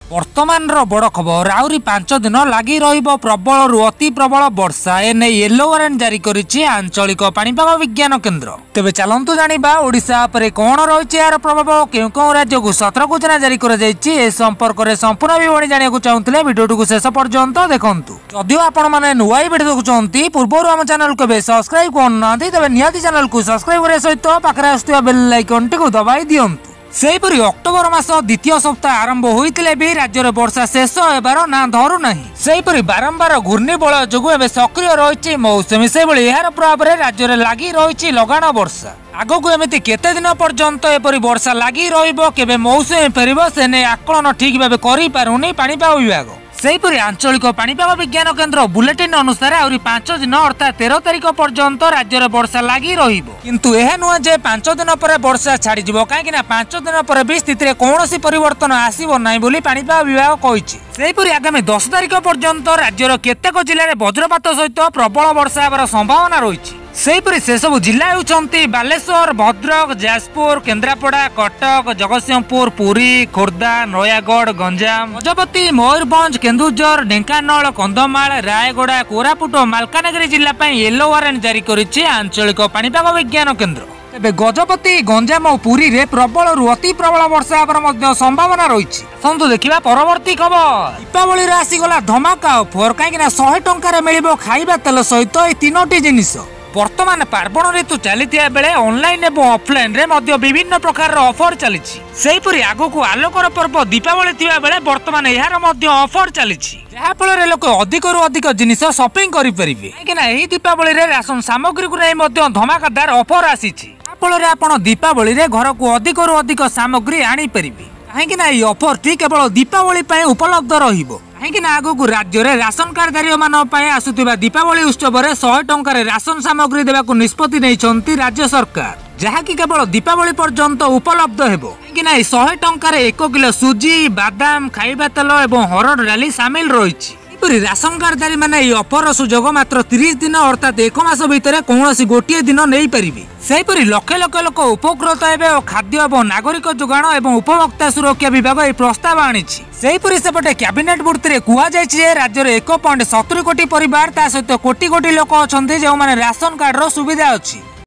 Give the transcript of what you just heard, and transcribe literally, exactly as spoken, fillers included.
वर्तमान बड़ खबर आउरी पांच दिन लगी रहिबो प्रबल रु अति प्रबल वर्षा एने येलो वारंट जारी करिछि आंचलिक पाणीपाग विज्ञान केन्द्र। तेबे चलंतु जानिबा ओडिशा परे कोन रहिछि यार प्रभाव केउ केउ राज्य को सतर्क सूचना जारी कर जाइछि ए संपर्क रे संपूर्ण विवरण जानिया को चाहुतले वीडियो को शेष पर्यंत देखंतु। जदियो आपण माने नुवाई वीडियो देखुचंती पूर्वरु हम चैनल को बे सब्सक्राइब करनाथि तबे निहाती चैनल को सब्सक्राइब करे सहित पाखरे आस्तुवा बेल आइकन टी को दबाई दियंतु। सेहीपरि अक्टोबर मास द्वितीय सप्ताह आरंभ होइतिले भी राज्य में वर्षा शेष हेबार ना धरू नाही। सेहीपरि बारंबार घूर्णिबलय जोगु एबे सक्रिय रहिछि मौसुमी। सेहीभଳି एहार प्रभाव रे राज्य में लागि रहिछि लगाण वर्षा। आगकू एमिति केते दिन पर्यंत एपरि वर्षा लागि रहिबो केबे मौसुमी फेरिबो सेने आकलन ठीक भाबे करि पारुनी पाणीपाग विभाग। सेहीपरि आंचलिक पाणीपाग विज्ञान केन्द्र बुलेटिन अनुसार आउरी पांच दिन अर्थात तेरह तारिख पर्यंत राज्य में वर्षा लागि रहिबो। किंतु एहा नुह जे पांच दिन पर वर्षा छाड़ी जिवो काहेकि ना पांच दिन पर भी स्थिति रे कोनोसी परिवर्तन आसीबो नाही बोली पाणीपाग विभाग कहिछि। सेहीपरि आगामी दस तारिख पर्यंत राज्यर केतेक जिल्ला रे वज्रपात सहित प्रबल वर्षा हेबार संभावना रहिछि। सेहीपरि से सब जिला हेउछन्ति बालेश्वर, भद्रक, जाजपुर, केन्द्रापड़ा, कटक, जगतसिंहपुर, पुरी, खोर्धा, नयागढ़, गंजाम, गजपति, मयूरभंज, केन्दुझर, ढेंकानाल, कंधमाल, रायगड़ा, कोरापुट और मालकानगिरी जिला ପାଇଁ येलो वारंट जारी करिछि आंचलिक पाणीपाग विज्ञान केन्द्र। तेबे गजपति, गंजाम और पुरी रे प्रबल रु अति प्रबल वर्षा हेबार मध्य संभावना रहिछि। सन्तु देखिबा परवर्ती खबर। दीपावली रे आसीगला धमाका ऑफर काहेकि ना सौ टंका रे मिलिबो खाइबा तेल सहित ए तीनोटी जिनिस। वर्तमान पार्वण ऋतु चली बेले ऑनलाइन एवं ऑफलाइन रे मध्य विभिन्न प्रकार ऑफर चली। सेहीपरि आगकू आलोकर पर्व दीपावली थिबा बेले वर्तमान एहार मध्य ऑफर चली जहा फल लोक अधिक रु अधिक जिनिस शॉपिंग करि परिबे काहेकि ना एही दीपावली रे राशन सामग्री को नै मध्य धमाकादार ऑफर आसीछि। जहा फल रे आपण दीपावली रे घर को अधिक रु अधिक सामग्री आनी परिबे काहेकि ना ई ऑफर टी केवल दीपावली पय उपलब्ध रहिबो। काहेकि ना आगकू राज्य रे राशन कार्डधारी मानन पय आसुतिबा दीपावली उत्सव रे सौ टंका रे राशन सामग्री देबा को निष्पत्ति नैछंती राज्य सरकार जहा कि केवल दीपावली पर्यंत उपलब्ध हेबो। काहेकि ना ई सौ टंका रे एक किलो सुजी, बादाम, खाइबा तेल एवं हरड़ डाली शामिल रहिछि। राशन कार्डधारी माने ई ऑफर सुजोग मात्र तीस दिन अर्थात एक मास भितर कौनसी गोटे दिन नहीं पारिबे। सेहीपरि लक्ष लक्ष लोक उपकृत हेबे और खाद्य एवं नागरिक जोगाण एवं उपभोक्ता सुरक्षा विभाग ए प्रस्ताव आनिछि। सेहीपरि सेपटे कैबिनेट बुर्ती कुआ जायछि जे राज्य रे एक पॉइंट सत्तर कोटी परिवार ता सहित कोटी कोटी लोक अछन्ति जे माने राशन कार्ड रो सुविधा अछि।